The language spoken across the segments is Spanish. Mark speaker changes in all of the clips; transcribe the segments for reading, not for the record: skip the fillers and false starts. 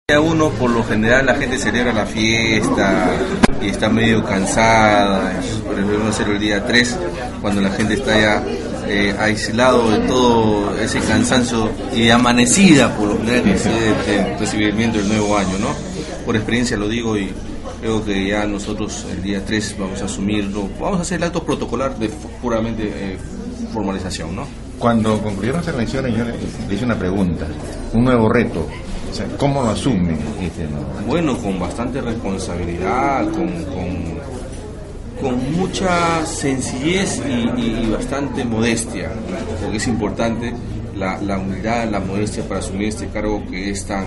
Speaker 1: Uno, por lo general, la gente celebra la fiesta y está medio cansada. Preferimos hacerlo el día 3, cuando la gente está ya aislado de todo ese cansancio y amanecida, por lo general, del recibimiento del nuevo año, ¿no? Por experiencia lo digo, y creo que ya nosotros el día 3 vamos a asumirlo, vamos a hacer el acto protocolar de puramente formalización, ¿no?
Speaker 2: Cuando concluyeron las elecciones, yo le hice una pregunta, un nuevo reto. O sea, ¿cómo lo asumen?
Speaker 1: Bueno, con bastante responsabilidad, con mucha sencillez y bastante modestia, porque es importante la humildad, la modestia para asumir este cargo que es tan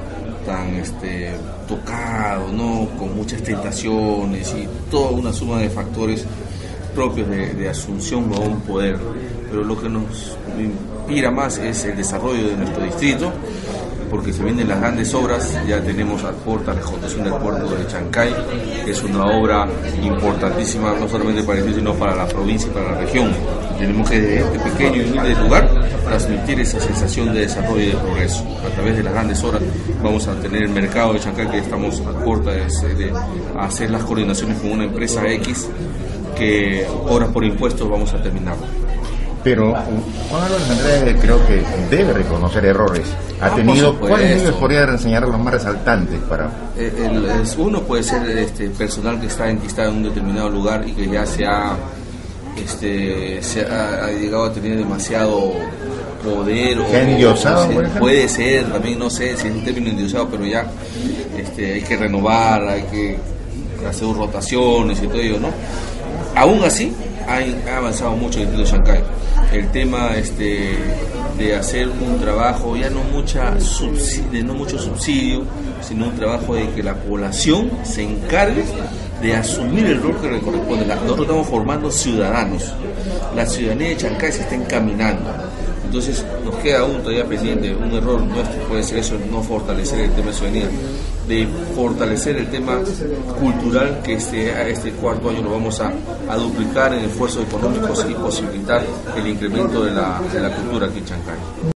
Speaker 1: tocado, ¿no? Con muchas tentaciones y toda una suma de factores propios de asunción a un poder. Pero lo que nos inspira más es el desarrollo de nuestro distrito, porque se vienen las grandes obras. Ya tenemos al puerto, la ejecución del puerto de Chancay, que es una obra importantísima no solamente para el distrito, sino para la provincia y para la región. Tenemos que desde este pequeño y humilde lugar transmitir esa sensación de desarrollo y de progreso. A través de las grandes obras vamos a tener el mercado de Chancay, que estamos a puerta de hacer las coordinaciones con una empresa X, que horas por impuestos vamos a terminar.
Speaker 2: Pero Juan Álvarez Andrade creo que debe reconocer errores. ¿Cuáles de ellos podría enseñar los más resaltantes para?
Speaker 1: Uno puede ser personal que está enquistado en un determinado lugar y que ya se ha llegado a tener demasiado poder, o
Speaker 2: endiosado,
Speaker 1: puede ser también, no sé si es un término endiosado, pero ya hay que renovar, hay que hacer rotaciones y todo ello, ¿no? Aún así ha avanzado mucho el distrito de Chancay. El tema de hacer un trabajo, ya no mucho subsidio, sino un trabajo de que la población se encargue de asumir el rol que le corresponde. Nosotros estamos formando ciudadanos. La ciudadanía de Chancay se está encaminando. Entonces nos queda aún todavía pendiente. Un error nuestro puede ser eso, no fortalecer el tema de ciudadanía, de fortalecer el tema cultural, que este cuarto año lo vamos a duplicar en esfuerzos económicos y posibilitar el incremento de la cultura aquí en Chancay.